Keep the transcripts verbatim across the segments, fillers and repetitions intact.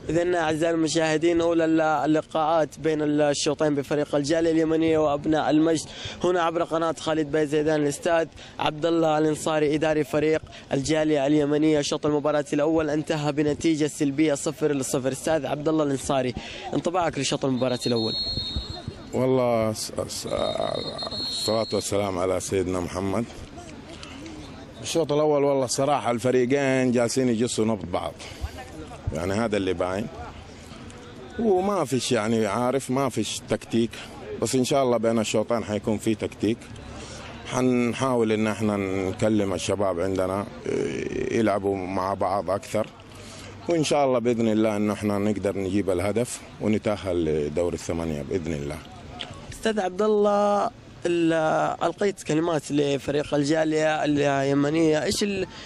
إذن أعزائي المشاهدين، أولى اللقاءات بين الشوطين بفريق الجالية اليمنية وأبناء المجد هنا عبر قناة خالد بن زيدان. الأستاذ عبد الله الانصاري إداري فريق الجالية اليمنية، شوط المباراة الأول انتهى بنتيجة سلبية صفر لصفر. أستاذ عبد الله الانصاري، انطباعك لشوط المباراة الأول؟ والله الصلاة والسلام على سيدنا محمد. الشوط الأول والله صراحة الفريقين جالسين يجسوا نبض بعض، يعني هذا اللي باين، وما فيش يعني عارف ما فيش تكتيك، بس إن شاء الله بين الشوطين حيكون في تكتيك. حنحاول إن احنا نكلم الشباب عندنا يلعبوا مع بعض أكثر، وإن شاء الله بإذن الله إن احنا نقدر نجيب الهدف ونتأهل لدور الثمانية بإذن الله. أستاذ عبد الله، ألقيت كلمات لفريق الجالية اليمنية، إيش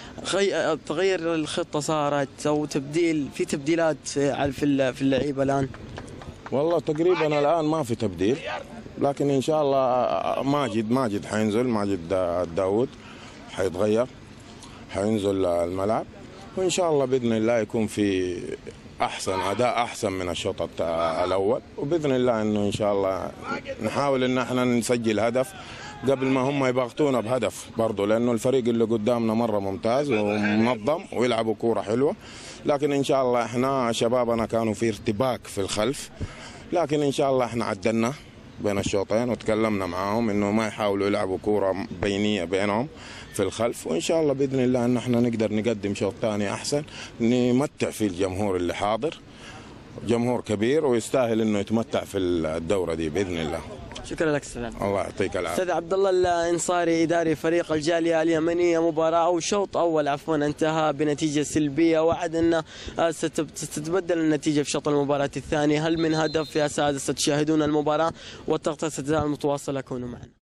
تغير الخطة صارت أو تبديل، في تبديلات في اللعيبة الآن؟ والله تقريبا الآن ما في تبديل، لكن إن شاء الله ماجد ماجد حينزل، ماجد داود حيتغير، حينزل الملعب، وإن شاء الله بإذن الله يكون في أحسن أداء أحسن من الشوط الأول، وبإذن الله إنه إن شاء الله نحاول إن احنا نسجل هدف قبل ما هم يضغطونا بهدف برضه، لأنه الفريق اللي قدامنا مرة ممتاز ومنظم ويلعبوا كورة حلوة، لكن إن شاء الله احنا شبابنا كانوا في ارتباك في الخلف، لكن إن شاء الله احنا عدلنا بين الشوطين وتكلمنا معاهم إنه ما يحاولوا يلعبوا كورة بينية بينهم في الخلف، وإن شاء الله بإذن الله إن احنا نقدر نقدم شوط ثاني أحسن نمتع فيه الجمهور اللي حاضر، جمهور كبير ويستاهل إنه يتمتع في الدورة دي بإذن الله. شكرا لك أستاذ. الله يعطيك العافية. أستاذ عبد الله الانصاري إداري فريق الجالية اليمنية، مباراة أو شوط أول عفوا انتهى بنتيجة سلبية، وعد أن ستتبدل النتيجة في شوط المباراة الثاني. هل من هدف يا سادة؟ ستشاهدون المباراة والتغطية ستزال متواصلة، كونوا معنا.